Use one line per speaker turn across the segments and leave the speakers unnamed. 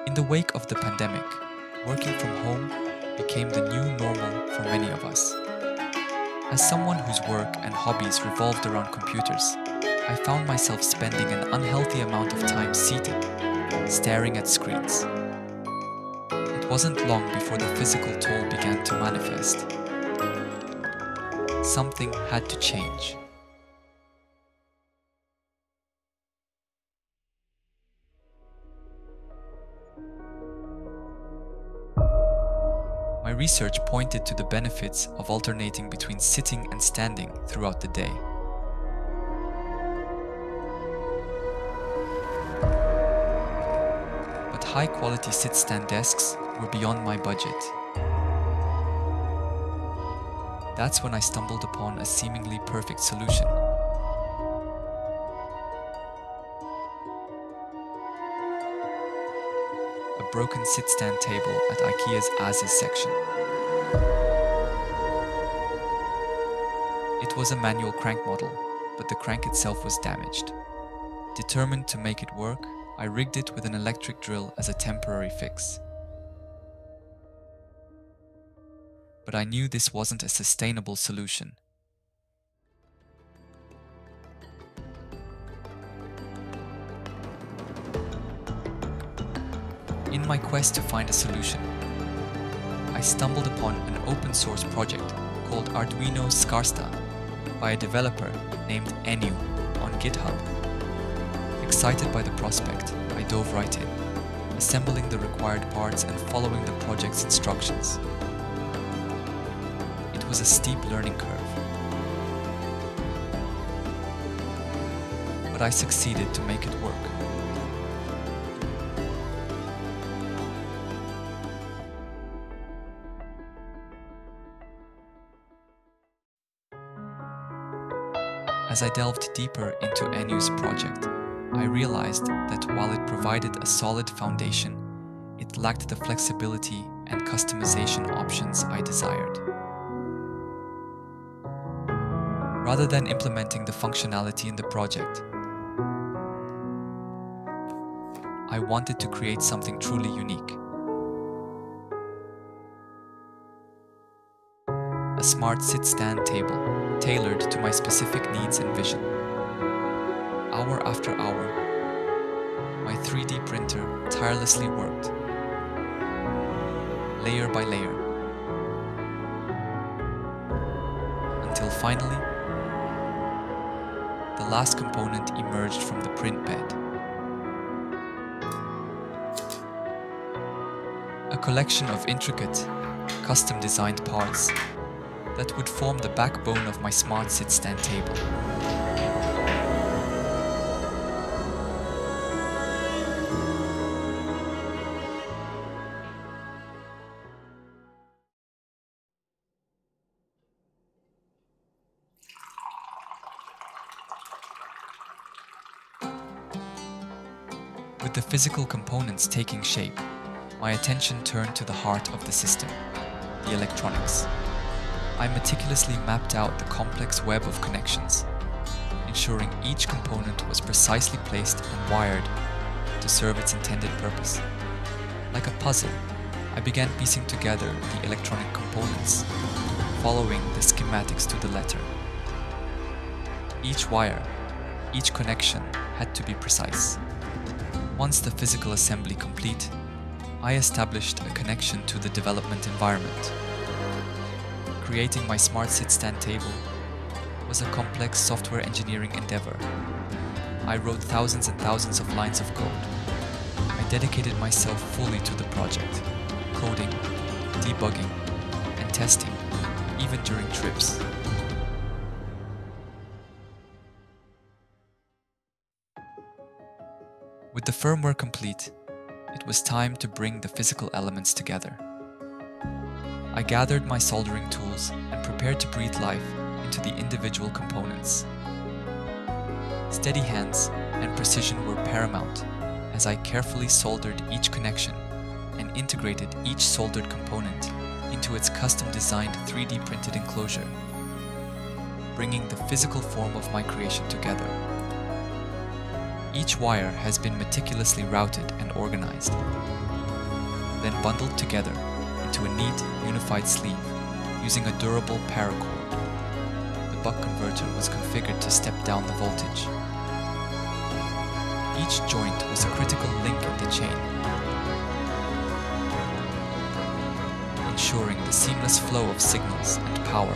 In the wake of the pandemic, working from home became the new normal for many of us. As someone whose work and hobbies revolved around computers, I found myself spending an unhealthy amount of time seated, staring at screens. It wasn't long before the physical toll began to manifest. Something had to change. My research pointed to the benefits of alternating between sitting and standing throughout the day. But high-quality sit-stand desks were beyond my budget. That's when I stumbled upon a seemingly perfect solution. A broken sit-stand table at IKEA's As-is section. It was a manual crank model, but the crank itself was damaged. Determined to make it work, I rigged it with an electric drill as a temporary fix. But I knew this wasn't a sustainable solution. In my quest to find a solution, I stumbled upon an open source project called Arduino Skarsta by a developer named Enu on GitHub. Excited by the prospect, I dove right in, assembling the required parts and following the project's instructions. It was a steep learning curve, but I succeeded to make it work. As I delved deeper into Enu's project, I realized that while it provided a solid foundation, it lacked the flexibility and customization options I desired. Rather than implementing the functionality in the project, I wanted to create something truly unique. A smart sit-stand table, tailored to my specific needs and vision. Hour after hour, my 3D printer tirelessly worked, layer by layer, until finally, the last component emerged from the print bed. A collection of intricate, custom-designed parts that would form the backbone of my smart sit-stand table. With the physical components taking shape, my attention turned to the heart of the system, the electronics. I meticulously mapped out the complex web of connections, ensuring each component was precisely placed and wired to serve its intended purpose. Like a puzzle, I began piecing together the electronic components, following the schematics to the letter. Each wire, each connection had to be precise. Once the physical assembly complete, I established a connection to the development environment. Creating my smart sit-stand table was a complex software engineering endeavor. I wrote thousands and thousands of lines of code. I dedicated myself fully to the project, coding, debugging, and testing, even during trips. With the firmware complete, it was time to bring the physical elements together. I gathered my soldering tools and prepared to breathe life into the individual components. Steady hands and precision were paramount as I carefully soldered each connection and integrated each soldered component into its custom-designed 3D printed enclosure, bringing the physical form of my creation together. Each wire has been meticulously routed and organized, then bundled together into a neat, unified sleeve using a durable paracord. The buck converter was configured to step down the voltage. Each joint was a critical link in the chain, ensuring the seamless flow of signals and power.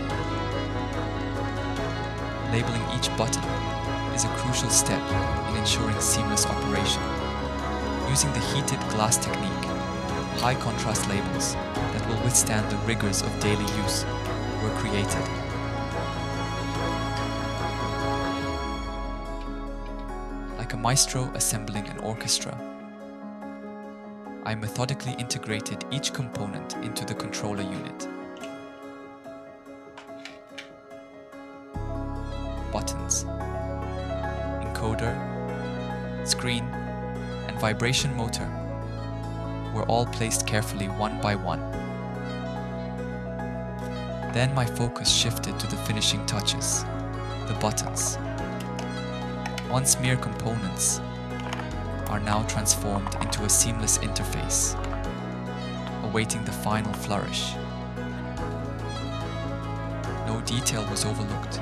Labeling each button is a crucial step in ensuring seamless operation. Using the heated glass technique, high contrast labels that will withstand the rigors of daily use were created. Like a maestro assembling an orchestra, I methodically integrated each component into the controller unit. Buttons, encoder, screen, and vibration motor were all placed carefully one by one. Then my focus shifted to the finishing touches, the buttons. Once mere components are now transformed into a seamless interface, awaiting the final flourish. No detail was overlooked.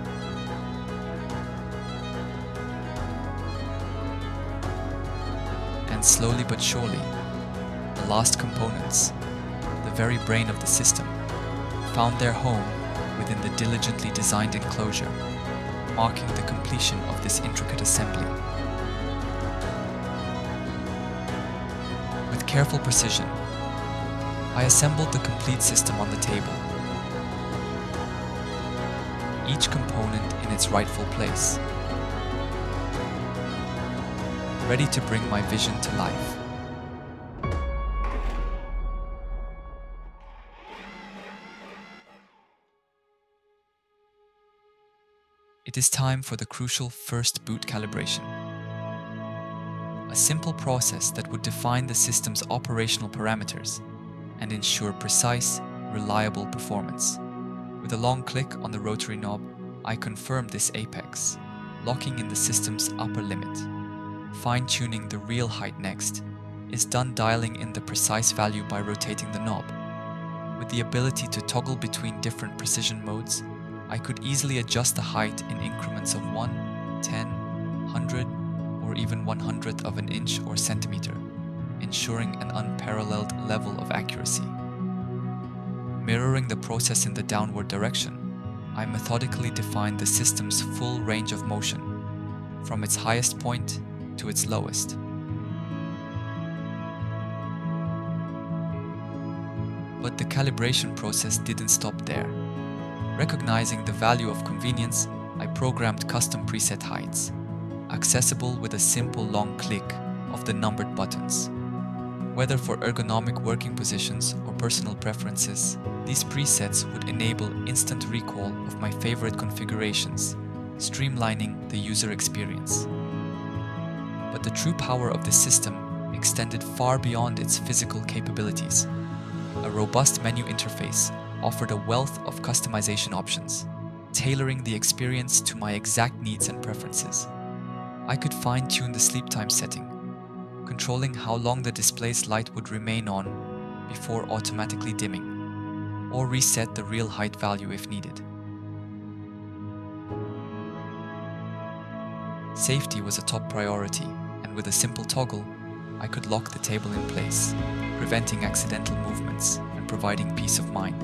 And slowly but surely, the last components, the very brain of the system, found their home within the diligently designed enclosure, marking the completion of this intricate assembly. With careful precision, I assembled the complete system on the table, each component in its rightful place, ready to bring my vision to life. It is time for the crucial first boot calibration. A simple process that would define the system's operational parameters and ensure precise, reliable performance. With a long click on the rotary knob, I confirm this apex, locking in the system's upper limit. Fine-tuning the real height next is done dialing in the precise value by rotating the knob. With the ability to toggle between different precision modes, I could easily adjust the height in increments of 1, 10, 100, or even 1/100th of an inch or centimeter, ensuring an unparalleled level of accuracy. Mirroring the process in the downward direction, I methodically defined the system's full range of motion, from its highest point to its lowest. But the calibration process didn't stop there. Recognizing the value of convenience, I programmed custom preset heights, accessible with a simple long click of the numbered buttons. Whether for ergonomic working positions or personal preferences, these presets would enable instant recall of my favorite configurations, streamlining the user experience. But the true power of this system extended far beyond its physical capabilities. A robust menu interface offered a wealth of customization options, tailoring the experience to my exact needs and preferences. I could fine-tune the sleep time setting, controlling how long the display's light would remain on before automatically dimming, or reset the real height value if needed. Safety was a top priority, and with a simple toggle, I could lock the table in place, preventing accidental movements and providing peace of mind.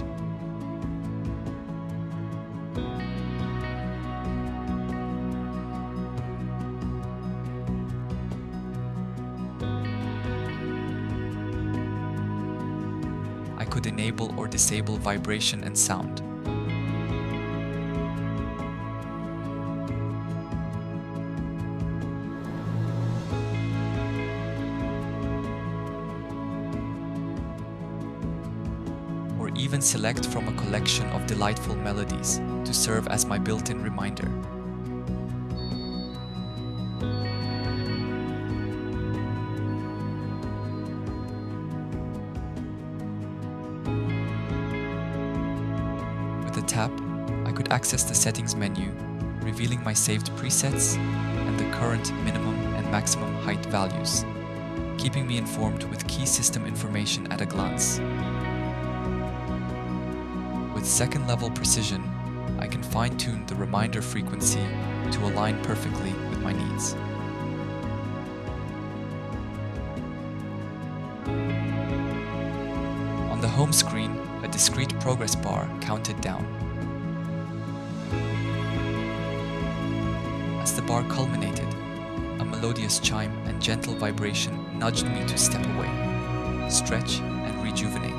I could enable or disable vibration and sound. Or even select from a collection of delightful melodies to serve as my built-in reminder. With a tap, I could access the settings menu, revealing my saved presets and the current minimum and maximum height values. keeping me informed with key system information at a glance. With second-level precision, I can fine-tune the reminder frequency to align perfectly with my needs. On the home screen, a discrete progress bar counted down. As the bar culminated, a melodious chime and gentle vibration nudged me to step away, stretch, and rejuvenate.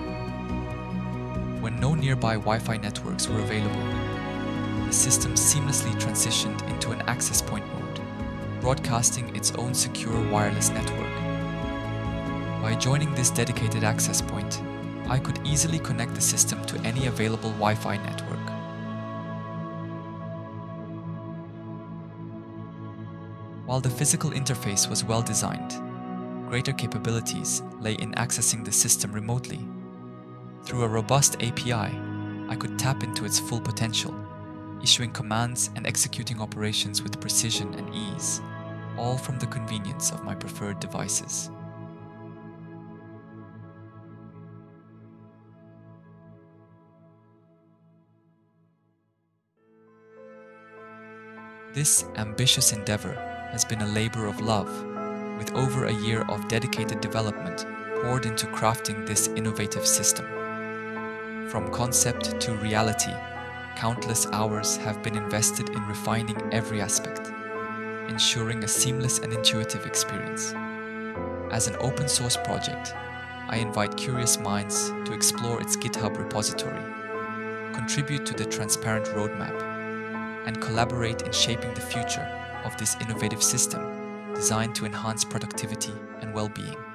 When no nearby Wi-Fi networks were available, the system seamlessly transitioned into an access point mode, broadcasting its own secure wireless network. By joining this dedicated access point, I could easily connect the system to any available Wi-Fi network. While the physical interface was well designed, greater capabilities lay in accessing the system remotely. Through a robust API, I could tap into its full potential, issuing commands and executing operations with precision and ease, all from the convenience of my preferred devices. This ambitious endeavor has been a labor of love, with over a year of dedicated development poured into crafting this innovative system. From concept to reality, countless hours have been invested in refining every aspect, ensuring a seamless and intuitive experience. As an open source project, I invite curious minds to explore its GitHub repository, contribute to the transparent roadmap, and collaborate in shaping the future of this innovative system designed to enhance productivity and well-being.